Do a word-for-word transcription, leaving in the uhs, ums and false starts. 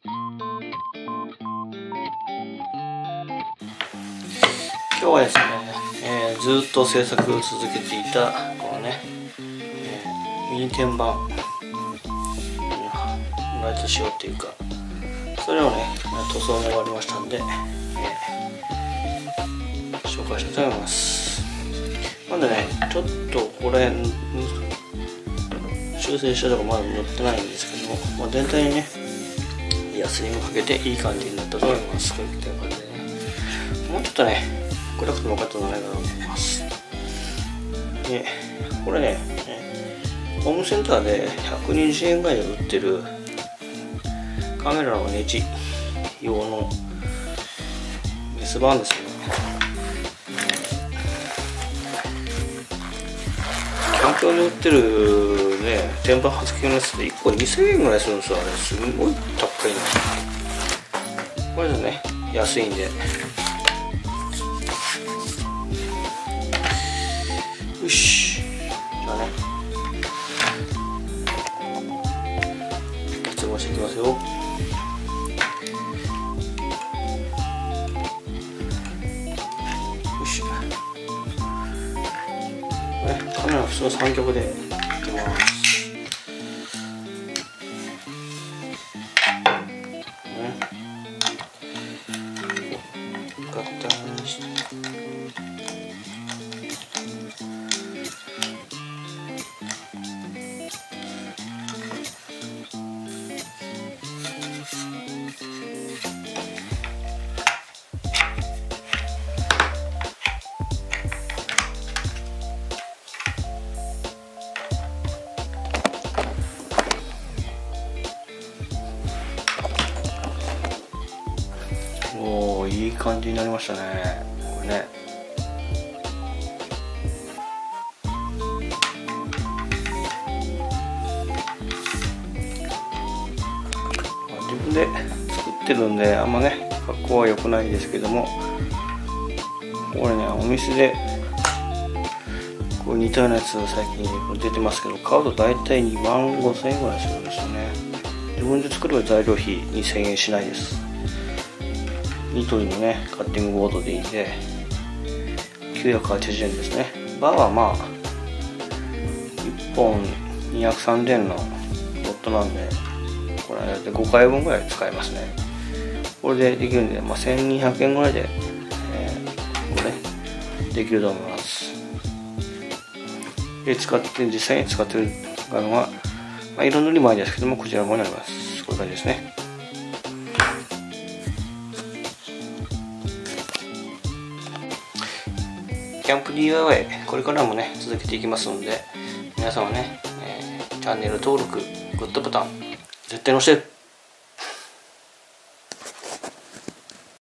今日はですね、えー、ずっと制作を続けていたこのね、えー、ミニ天板ライト仕様っていうか、それをね塗装も終わりましたんで、えー、紹介したいと思います。まだねちょっとこれ修正したとこまだ載ってないんですけども、まあ、全体にねヤスリンをかけていい感じになったと思います。こういった感じでね、もうちょっとね暗くても分かったんじゃないかなと思います。でこれねホームセンターでひゃくにじゅうえんぐらいで売ってるカメラのネジ用のメスバーンですよね。キャンプ用に売ってるね天板発揮のやつでいっこにせんえんぐらいするんですよ。あれすごい高いな。これですね安いんで、よし、じゃあね発売していきますよ。よし、ね、カメラは普通の三脚でいきます。ね、合体して。おお、いい感じになりましたね。これね。自分で作ってるんであんまね格好は良くないですけども、これねお店でこう似たようなやつ最近出てますけど、買うと大体にまんごせんえんぐらいするんですよね。自分で作れば材料費にせんえんしないです。ニトリのねカッティングボードでいいんできゅうひゃくはちじゅうえんですね。バーはまあいっぽんにひゃくさんじゅうえんのロットなんで、これでごかいぶんぐらい使えますね。これでできるんで、まあ、せんにひゃくえんぐらいで、えー、これねできると思います。で使って実際に使ってるのは、まあ、色塗り前ですけども、こちらの方になります。こういう感じですね。キャンプ ディーアイワイ これからもね続けていきますので、皆さんはね、えー、チャンネル登録、グッドボタン絶対押して